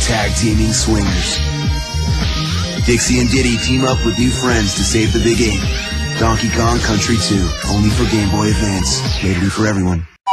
tag teaming swingers. Dixie and Diddy team up with new friends to save the big 8. Donkey Kong Country 2, only for Game Boy Advance. Rated for everyone.